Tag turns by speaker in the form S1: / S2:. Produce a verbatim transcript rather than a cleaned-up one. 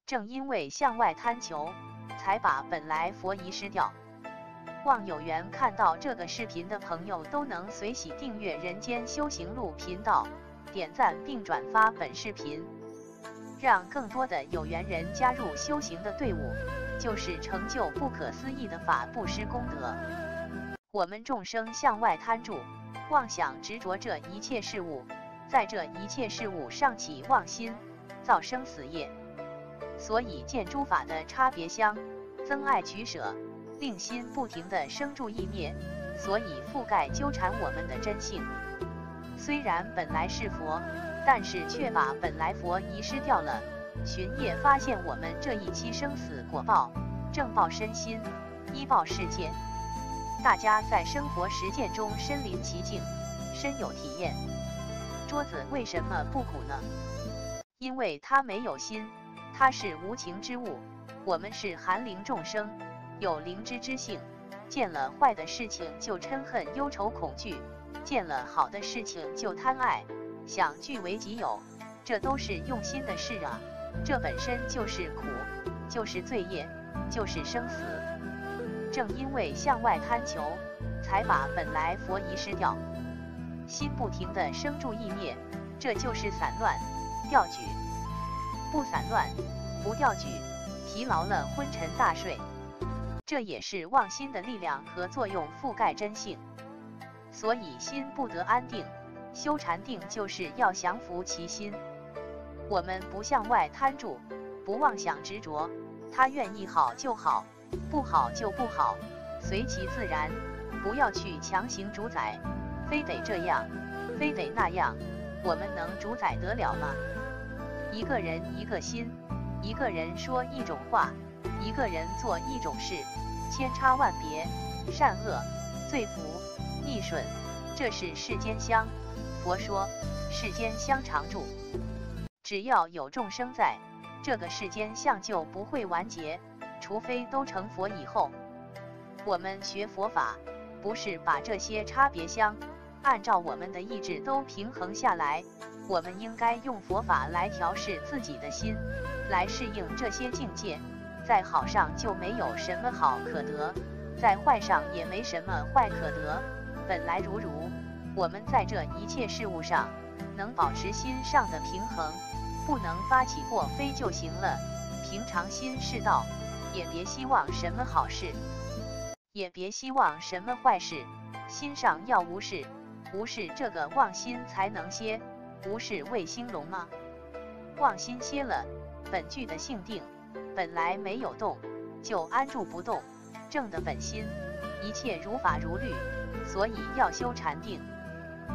S1: 正因为向外贪求，才把本来佛遗失掉。望有缘看到这个视频的朋友都能随喜订阅人间修行路频道，点赞并转发本视频，让更多的有缘人加入修行的队伍，就是成就不可思议的法布施功德。我们众生向外贪著，妄想执着这一切事物，在这一切事物上起妄心，造生死业，所以见诸法的差别相，增爱取舍，令心不停地生住意灭，所以覆盖纠缠我们的真性。虽然本来是佛，但是却把本来佛遗失掉了。寻业发现我们这一期生死果报，正报身心，依报世界。大家在生活实践中身临其境，深有体验。桌子为什么不苦呢？因为它没有心，它是无情之物。我们是含灵众生，有灵知之性，见了坏的事情就嗔恨忧愁恐惧，见了好的事情就贪爱想据为己有，这都是用心的事啊。这本身就是苦，就是罪业，就是生死。正因为向外贪求，才把本来佛遗失掉，心不停地生住意灭，这就是散乱掉举。不散乱不掉举，疲劳了昏沉大睡，这也是妄心的力量和作用覆盖真性。所以心不得安定，修禅定就是要降服其心。我们不向外贪著，不妄想执着，他愿意好就好，不好就不好，随其自然，不要去强行主宰，非得这样，非得那样，我们能主宰得了吗？一个人一个心，一个人说一种话，一个人做一种事，千差万别，善恶、罪福、逆顺，这是世间相。佛说，世间相常住。只要有众生在，这个世间相就不会完结，除非都成佛以后。我们学佛法，不是把这些差别相按照我们的意志都平衡下来，我们应该用佛法来调试自己的心，来适应这些境界。在好上就没有什么好可得，在坏上也没什么坏可得，本来如如。我们在这一切事物上能保持心上的平衡，不能发起过非就行了。平常心是道，也别希望什么好事，也别希望什么坏事。心上要无事，无事这个妄心才能歇。无事为兴隆吗？妄心歇了，本具的性定本来没有动，就安住不动，正的本心，一切如法如律。所以要修禅定。